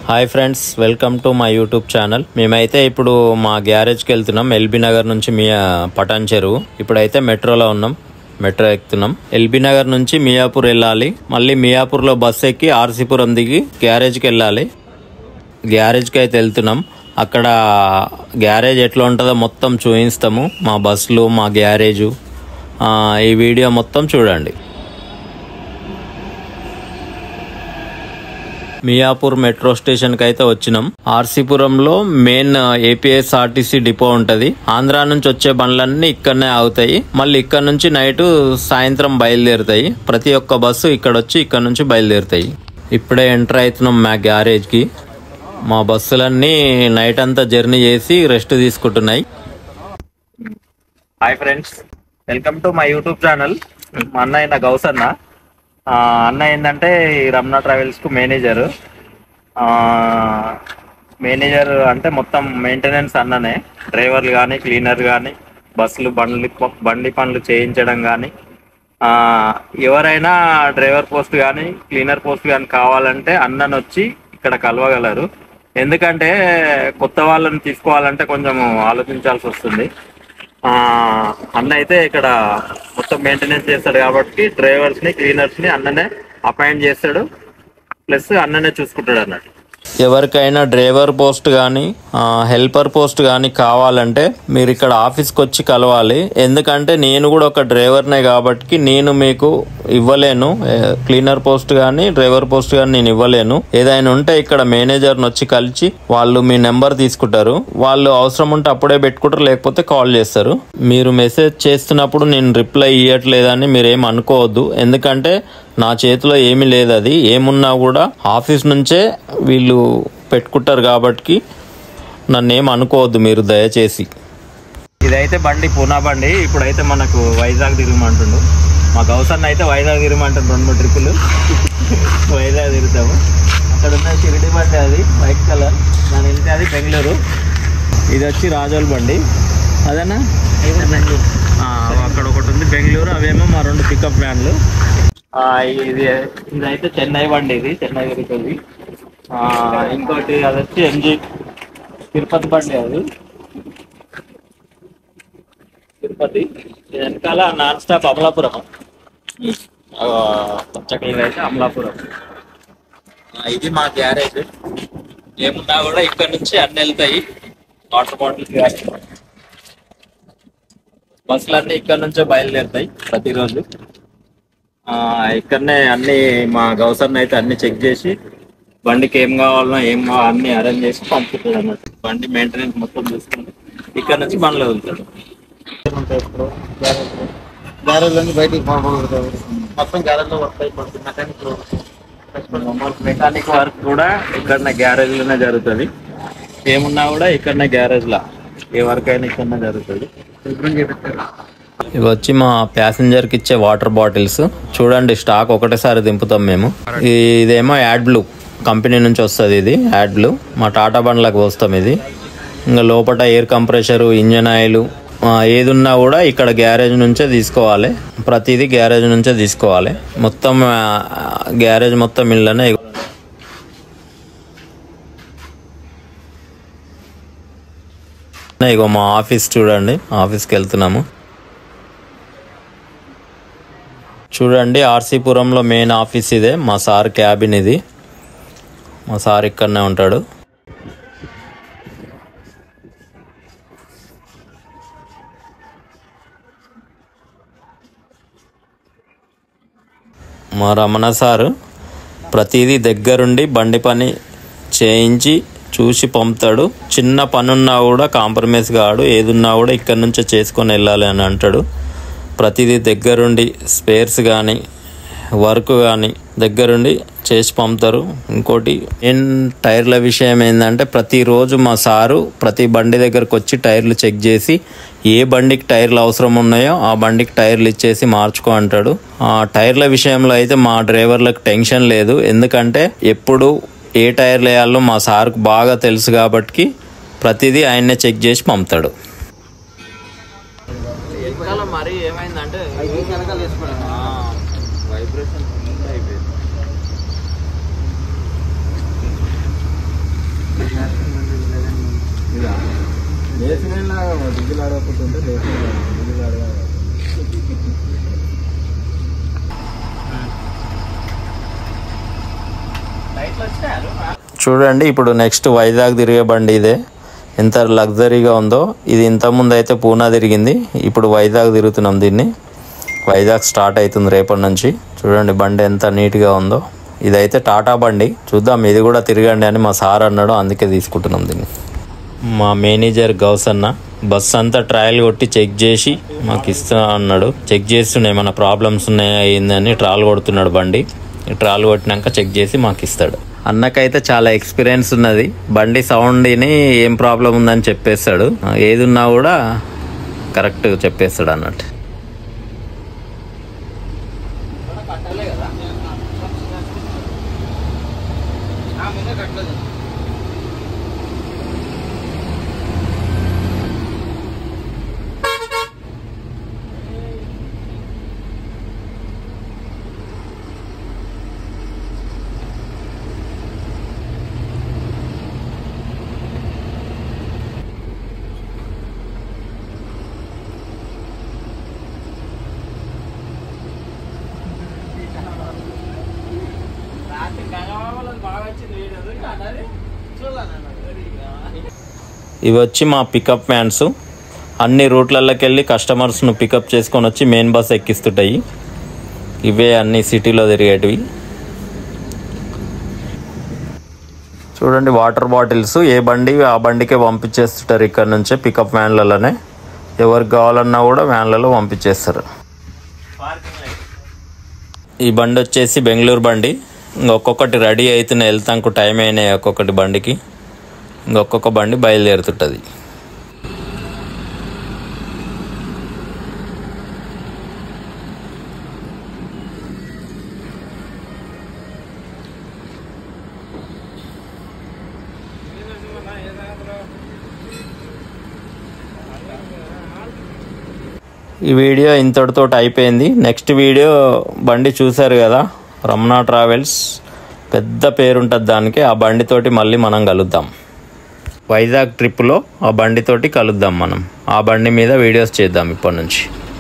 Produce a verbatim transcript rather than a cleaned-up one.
Hi friends, welcome to my YouTube channel. మేమైతే ఇప్పుడు మా గ్యారేజ్కి వెళ్తున్నాం. ఎల్బీ నగర్ నుంచి మీ పటాన్ చెరువు. ఇప్పుడైతే మెట్రోలో ఉన్నాం, మెట్రో ఎక్కుతున్నాం. ఎల్బీ నగర్ నుంచి మియాపూర్ వెళ్ళాలి. మళ్ళీ మియాపూర్లో బస్ ఎక్కి ఆర్సీపురం దిగి గ్యారేజ్కి వెళ్ళాలి. గ్యారేజ్కి అయితే వెళ్తున్నాం. అక్కడ గ్యారేజ్ ఎట్లా ఉంటుందో మొత్తం చూపిస్తాము. మా బస్సులు, మా గ్యారేజు, ఈ వీడియో మొత్తం చూడండి. మియాపూర్ మెట్రో స్టేషన్కి అయితే వచ్చినాం. ఆర్సీపురంలో మెయిన్ ఏపీఎస్ఆర్టీసీ డిపో ఉంటది. ఆంధ్రా నుంచి వచ్చే బండ్లన్నీ ఇక్కడనే ఆగుతాయి. మళ్ళీ ఇక్కడ నుంచి నైట్ సాయంత్రం బయలుదేరుతాయి. ప్రతి ఒక్క బస్సు ఇక్కడ వచ్చి ఇక్కడ నుంచి బయలుదేరుతాయి. ఇప్పుడే ఎంటర్ అవుతున్నాం మా గ్యారేజ్ కి. మా బస్సులన్నీ నైట్ అంతా జర్నీ చేసి రెస్ట్ తీసుకుంటున్నాయి. Hi friends, welcome to my YouTube channel. మా అన్నయ్య గౌసన్న. అన్న ఏంటంటే ఈ రమణ ట్రావెల్స్ కు మేనేజర్. మేనేజర్ అంటే మొత్తం మెయింటెనెన్స్ అన్ననే. డ్రైవర్లు కానీ, క్లీనర్ కానీ, బస్సులు బండ్లు బండి పనులు చేయించడం కానీ, ఎవరైనా డ్రైవర్ పోస్ట్ కానీ క్లీనర్ పోస్ట్ కానీ కావాలంటే అన్నను వచ్చి ఇక్కడ కలవగలరు. ఎందుకంటే కొత్త వాళ్ళని తీసుకోవాలంటే కొంచెం ఆలోచించాల్సి వస్తుంది. అన్న అయితే ఇక్కడ మొత్తం మెయింటెనెన్స్ చేస్తాడు కాబట్టి డ్రైవర్స్ ని, క్లీనర్స్ ని అన్ననే అపాయింట్ చేస్తాడు. ప్లస్ అన్ననే చూసుకుంటాడు అన్నట్టు. ఎవరికైనా డ్రైవర్ పోస్ట్ కానీ హెల్పర్ పోస్ట్ కానీ కావాలంటే మీరు ఇక్కడ ఆఫీస్కి వచ్చి కలవాలి. ఎందుకంటే నేను కూడా ఒక డ్రైవర్నే కాబట్టి నేను మీకు ఇవ్వలేను. క్లీనర్ పోస్ట్ కానీ డ్రైవర్ పోస్ట్ కానీ నేను ఇవ్వలేను. ఏదైనా ఉంటే ఇక్కడ మేనేజర్ని వచ్చి కలిసి వాళ్ళు మీ నెంబర్ తీసుకుంటారు. వాళ్ళు అవసరం ఉంటే అప్పుడే పెట్టుకుంటారు, లేకపోతే కాల్ చేస్తారు. మీరు మెసేజ్ చేస్తున్నప్పుడు నేను రిప్లై ఇవ్వట్లేదని మీరేం అనుకోవద్దు. ఎందుకంటే నా చేతిలో ఏమీ లేదు. అది ఏమున్నా కూడా ఆఫీస్ నుంచే వీళ్ళు పెట్టుకుంటారు కాబట్టి నన్ను ఏం అనుకోవద్దు మీరు దయచేసి. ఇదైతే బండి పూనా బండి. ఇప్పుడైతే మనకు వైజాగ్ తిరగమంటుండు మా గౌసన్న. అయితే వైజాగ్ తిరగమంటుండు. రెండు మూడు ట్రిప్పులు వైజాగ్ తిరుగుతాము. అక్కడ ఉన్న షిరిడి బండి, అది వైట్ కలర్. దాని వెళ్తే అది బెంగళూరు. ఇది వచ్చి రాజోల్ బండి. అదేనా బెంగళూరు. అక్కడ ఒకటి ఉంది బెంగళూరు. అవేమో మా రెండు పికప్ వ్యాన్లు. ఇది ఇదైతే చెన్నై బండి. ఇది చెన్నై తిరుగుతుంది. ఇంకోటి అది వచ్చి ఎంజీ తిరుపతి బండి. అది తిరుపతి. వెనకాల నాన్ స్టాప్ అమలాపురం. కొంచెం అయితే అమలాపురం. ఇది మా గ్యారేజ్. ఏమున్నా కూడా ఇక్కడ నుంచి అన్ని వెళ్తాయి. వాటర్ బాటిల్స్ కానీ బస్సులన్నీ ఇక్కడ నుంచే బయలుదేరుతాయి ప్రతిరోజు. ఇక్కడనే అన్ని మా గౌసన్న అయితే అన్ని చెక్ చేసి బండికి ఏం కావాలన్నా ఏం కావాలో అన్ని అరేంజ్ చేసి పంపుతాడు అన్నట్టు. బండి మెయింటెనెన్స్ మొత్తం చూసుకుంటే ఇక్కడ నుంచి బండ్లు వదులుతాడు. గ్యారేజ్ నుంచి బయటికి మొత్తం గ్యారేజ్లో వర్క్ అయిపోతుంది. మెకానిక్ మెకానిక్ వర్క్ కూడా ఇక్కడనే గ్యారేజ్ లోనే జరుగుతుంది. ఏమున్నా కూడా ఇక్కడనే గ్యారేజ్ లా ఏ వర్క్ అయినా ఇక్కడనే జరుగుతుంది. ఇవి వచ్చి మా ప్యాసింజర్ కి ఇచ్చే వాటర్ బాటిల్స్. చూడండి, స్టాక్ ఒకటేసారి దింపుతాం మేము. ఇదేమో యాడ్ బ్లూ కంపెనీ నుంచి వస్తుంది. ఇది యాడ్ బ్లూ మా టాటా బండ్లకు పోస్తాం ఇది. ఇంకా లోపల ఎయిర్ కంప్రెషరు, ఇంజన్ ఆయిల్ ఏది ఉన్నా కూడా ఇక్కడ గ్యారేజ్ నుంచే తీసుకోవాలి. ప్రతిదీ గ్యారేజ్ నుంచే తీసుకోవాలి. మొత్తం గ్యారేజ్ మొత్తం ఇళ్ళనే. ఇగో మా ఆఫీస్ చూడండి, ఆఫీస్కి వెళ్తున్నాము. చూడండి, ఆర్సీపురంలో మెయిన్ ఆఫీస్ ఇదే. మా సార్ క్యాబిన్ ఇది. మా సార్ ఇక్కడనే ఉంటాడు. మా రమణ సారు ప్రతిదీ దగ్గరుండి బండి పని చేయించి చూసి పంపుతాడు. చిన్న పనున్నా కూడా కాంప్రమైజ్ కాడు. ఏదున్నా కూడా ఇక్కడ నుంచే చేసుకొని వెళ్ళాలి అని అంటాడు. ప్రతిదీ దగ్గరుండి స్పేర్స్ కానీ వర్క్ కానీ దగ్గరుండి చేసి పంపుతారు. ఇంకోటి మెయిన్ టైర్ల విషయం ఏంటంటే ప్రతిరోజు మా సారు ప్రతి బండి దగ్గరకు వచ్చి టైర్లు చెక్ చేసి ఏ బండికి టైర్లు అవసరం ఉన్నాయో ఆ బండికి టైర్లు ఇచ్చేసి మార్చుకో అంటాడు. ఆ టైర్ల విషయంలో అయితే మా డ్రైవర్లకు టెన్షన్ లేదు. ఎందుకంటే ఎప్పుడు ఏ టైర్లు వేయాలో మా సార్కు బాగా తెలుసు కాబట్టి ప్రతిదీ ఆయన్నే చెక్ చేసి పంపుతాడు. మరి ఏమైందంటే వైబ్రేషన్ అయిపోయింది. డీజిల్ ఆడకపోతుంటే రేపు డీజిల్ ఆడగా చూడండి ఇప్పుడు నెక్స్ట్ వైజాగ్ తిరిగే బండి ఇదే. ఎంత లగ్జరీగా ఉందో. ఇది ఇంతకుముందు అయితే పూనా తిరిగింది, ఇప్పుడు వైజాగ్ తిరుగుతున్నాం దీన్ని. వైజాగ్ స్టార్ట్ అవుతుంది రేపటి నుంచి. చూడండి బండి ఎంత నీట్గా ఉందో. ఇదైతే టాటా బండి. చూద్దాం ఇది కూడా తిరగండి అని మా సార్ అన్నాడు, అందుకే తీసుకుంటున్నాం దీన్ని. మా మేనేజర్ గౌస్ అన్న బస్ అంతా ట్రయల్ కొట్టి చెక్ చేసి మాకు ఇస్తా అన్నాడు. చెక్ చేస్తుండే ఏమైనా ప్రాబ్లమ్స్ ఉన్నాయా ఏందని ట్రయల్ కొడుతున్నాడు బండి. ట్రయల్ కొట్టినాక చెక్ చేసి మాకు ఇస్తాడు. అన్నకైతే చాలా ఎక్స్పీరియన్స్ ఉన్నది. బండి సౌండ్ని ఏం ప్రాబ్లం ఉందని చెప్పేస్తాడు. ఏది ఉన్నా కూడా కరెక్ట్ చెప్పేస్తాడు అన్నట్టు. ఇవి వచ్చి మా పికప్ వ్యాన్స్. అన్ని రూట్లలోకి వెళ్ళి కస్టమర్స్ను పికప్ చేసుకొని వచ్చి మెయిన్ బస్ ఎక్కిస్తుంటాయి. ఇవే అన్ని సిటీలో తిరిగేటివి. చూడండి వాటర్ బాటిల్స్ ఏ బండి ఆ బండికే పంపించేస్తుంటారు. ఇక్కడ నుంచే పికప్ వ్యాన్లలోనే ఎవరికి కావాలన్నా కూడా వ్యాన్లలో పంపించేస్తారు. ఈ బండి వచ్చేసి బెంగళూరు బండి. ఇంకొక్కొక్కటి రెడీ అవుతున్నాయి, వెళ్తాకు టైం అయినాయి ఒక్కొక్కటి బండికి. ఇంకొక్కొక్క బండి బయలుదేరుతుంటుంది. ఈ వీడియో ఇంతటితో అయిపోయింది. నెక్స్ట్ వీడియో బండి చూసారు కదా, రమణ ట్రావెల్స్ పెద్ద పేరు ఉంటుంది దానికి. ఆ బండితోటి మళ్ళీ మనం కలుద్దాం. వైజాగ్ ట్రిప్లో ఆ బండితోటి కలుద్దాం మనం. ఆ బండి మీద వీడియోస్ చేద్దాం ఇప్పటి నుంచి.